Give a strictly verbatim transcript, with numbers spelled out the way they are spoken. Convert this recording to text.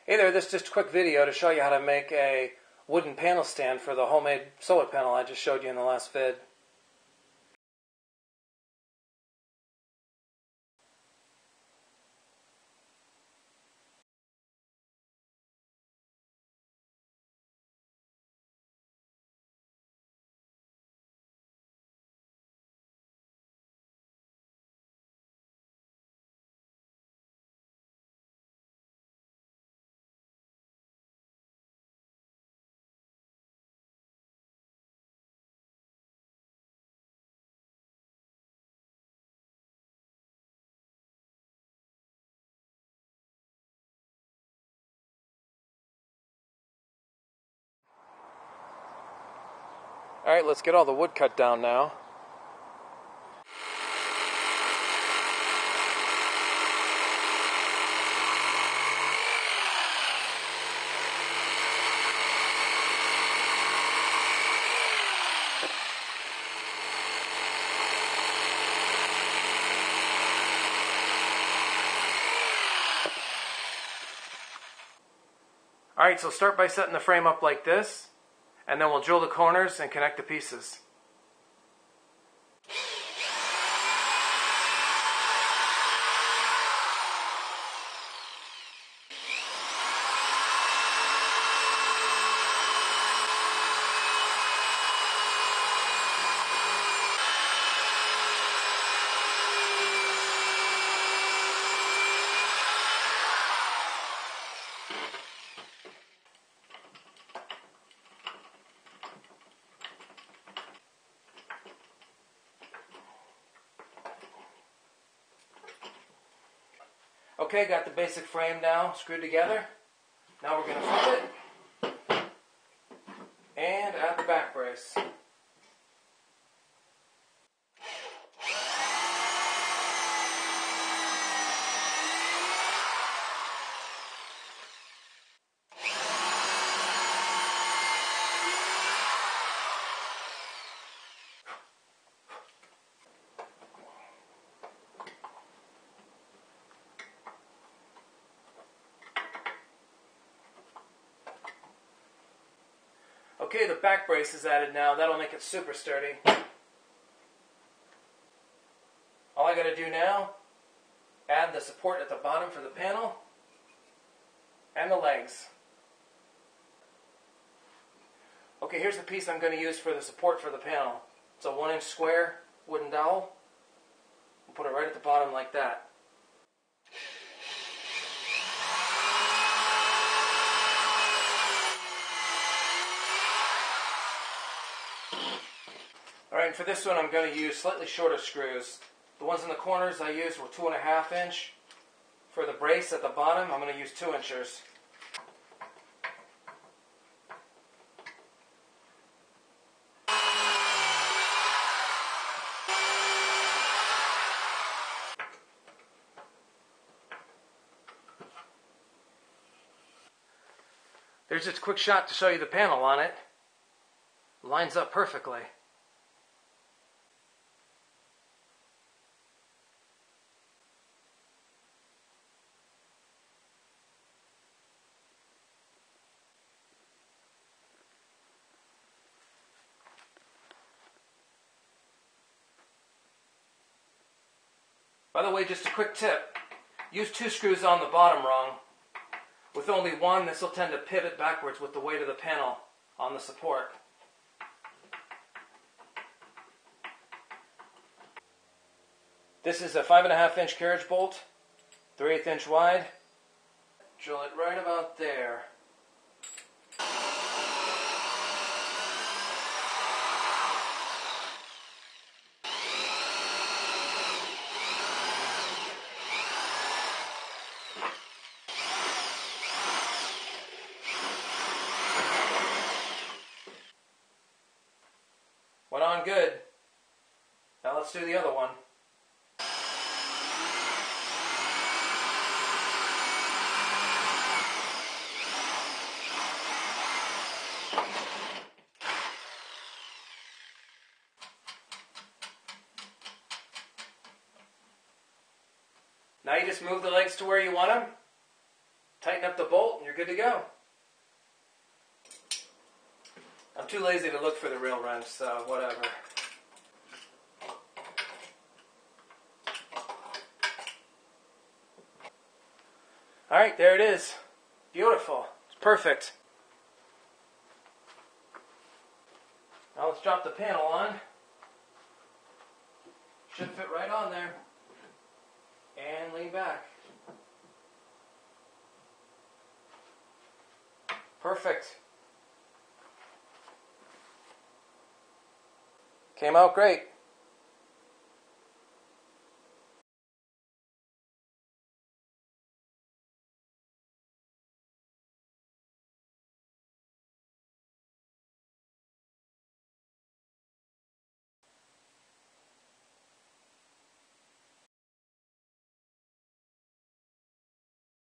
Hey there, this is just a quick video to show you how to make a wooden panel stand for the homemade solar panel I just showed you in the last vid. Alright, let's get all the wood cut down now. Alright, so start by setting the frame up like this, and then we'll drill the corners and connect the pieces. Okay, got the basic frame now screwed together. Now we're going to flip it and add the back brace. Okay, the back brace is added now. That'll make it super sturdy. All I got to do now, add the support at the bottom for the panel and the legs. Okay, here's the piece I'm going to use for the support for the panel. It's a one inch square wooden dowel. We'll put it right at the bottom like that. Alright, and for this one I'm going to use slightly shorter screws. The ones in the corners I used were two and a half inch. For the brace at the bottom I'm going to use two inchers. There's just a quick shot to show you the panel on it. Lines up perfectly. By the way, just a quick tip. Use two screws on the bottom rung. With only one, this will tend to pivot backwards with the weight of the panel on the support. This is a five and a half inch carriage bolt, three eighths inch wide. Drill it right about there. Went on good. Now let's do the other one. Now you just move the legs to where you want them. tighten up the bolt and you're good to go. I'm too lazy to look for the real wrench, so whatever. Alright, there it is. Beautiful. It's perfect. Now let's drop the panel on. Should fit right on there. And lean back. Perfect. Came out great.